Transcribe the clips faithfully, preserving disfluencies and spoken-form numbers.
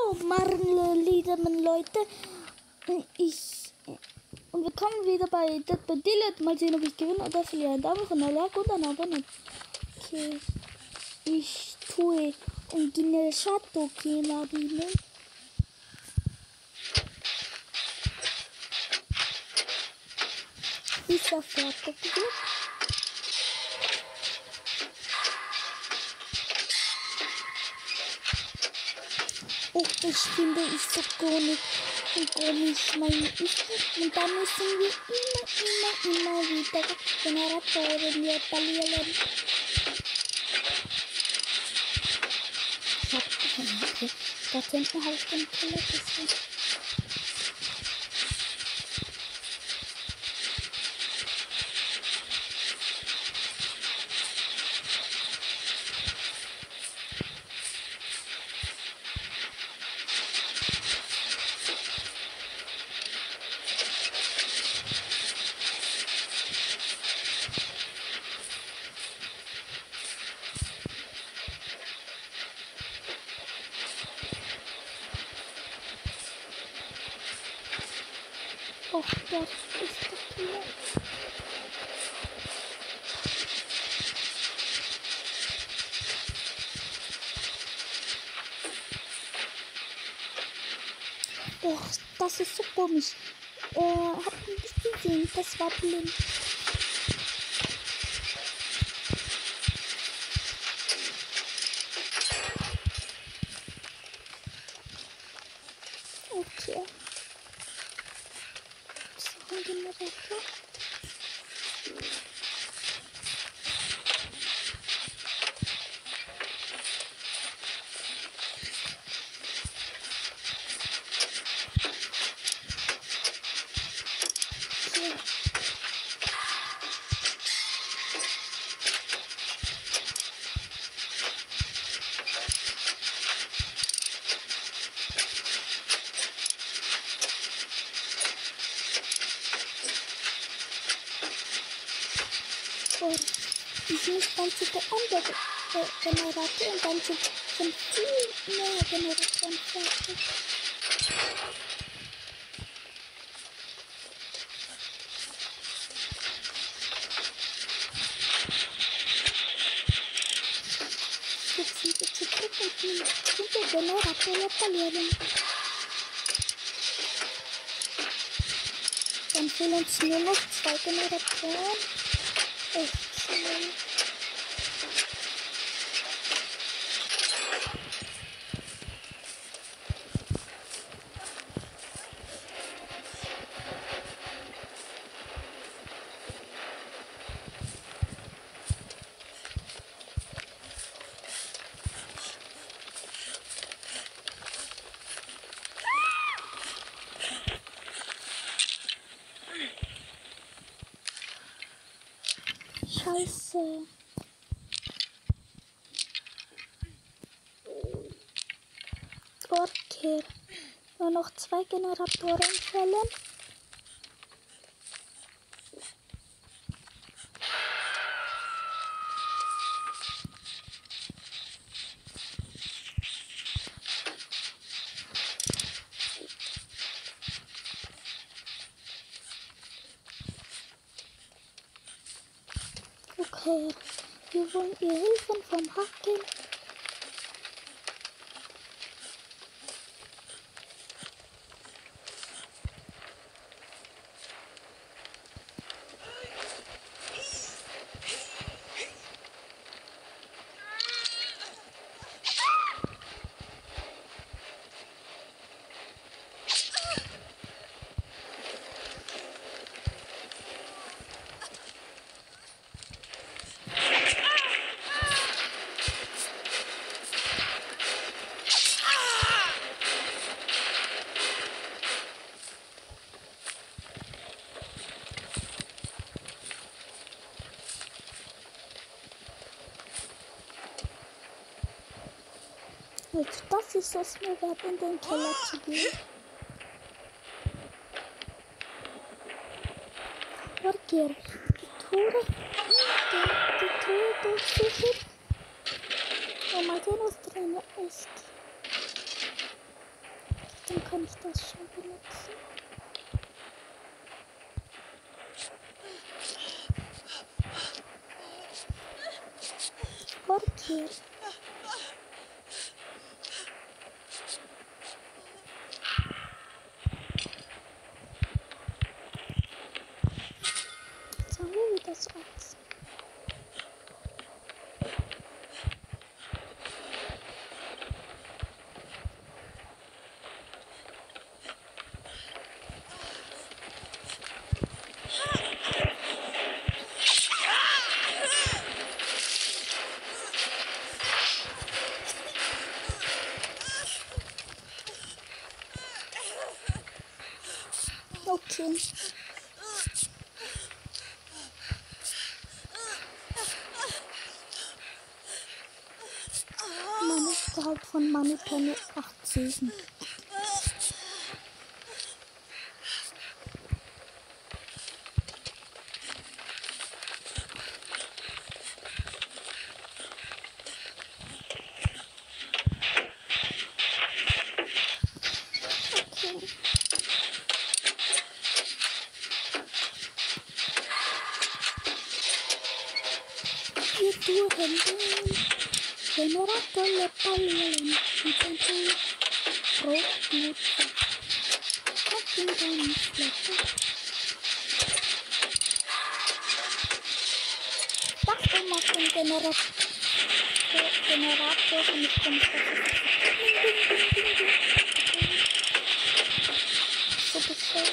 Jo, Marlen, Leute. Ich. Und wir kommen wieder bei Daylight. Mal sehen, ob ich gewinne oder verliere. Ein Daumen von der Lag und dann abonnieren. Okay. Ich tue un Ginesciato che la bine. Ist er fertig? Oh, ich finde, ich so komisch. Und komisch, mein ist. Und da müssen wir immer, immer, immer wieder Generatoren reparieren. Ich hab okay. Da hinten habe ich den Keller gesehen. Och, das ist doch hier. Och, das ist so komisch. Äh, hab ich nicht gesehen, das war blind. Okay. Generator. Ich muss dann zu der anderen Generator und dann sind schon viel mehr Generatoren fertig. Jetzt sind wir zu dritt und sind der Generator reparieren. Dann fehlen uns nur noch zwei Generatoren. Echt schön. Scheiße. Okay. Nur noch zwei Generatoren fällen. Okay, wir wollen ihr helfen vom Hacken. Jetzt, das ist es mir wert, in den Keller zu gehen. Okay, die Tore, die, die Tore durchsuchen. Und mal sehen, was drin ist. Dann kann ich das schon benutzen. Okay. Jetzt haben wir wieder das Eis. Okay. Man ist Gehalt von Money Penny acht Season. Itu handphone generator lepalin itu robot tapi dan laptop tak makan generator generator ini sebesar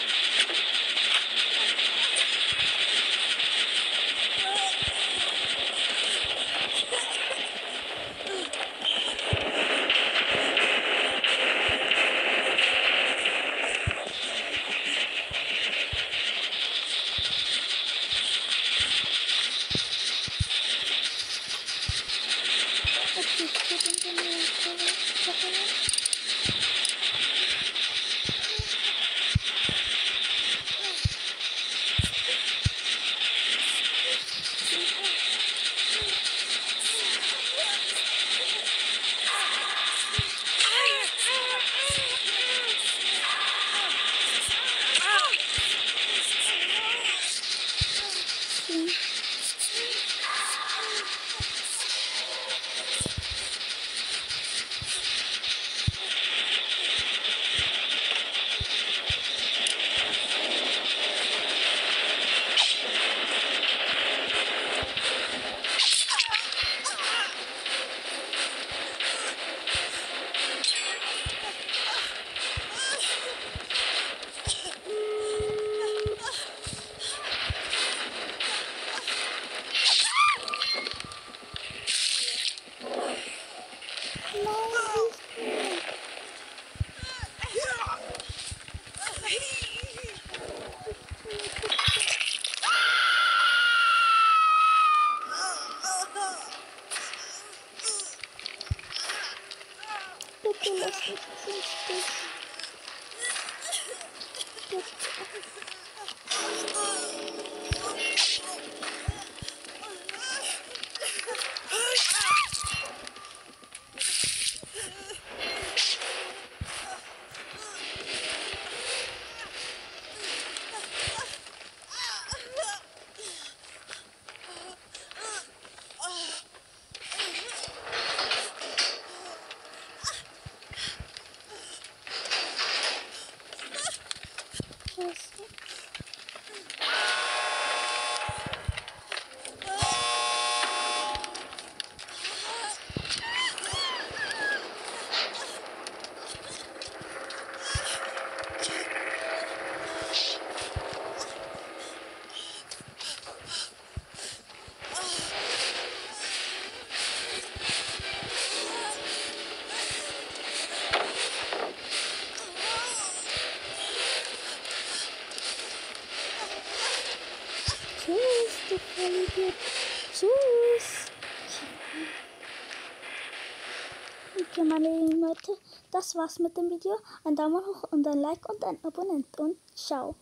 Tschüss. Okay, meine lieben Leute, das war's mit dem Video. Ein Daumen hoch und ein Like und ein Abonnent und ciao.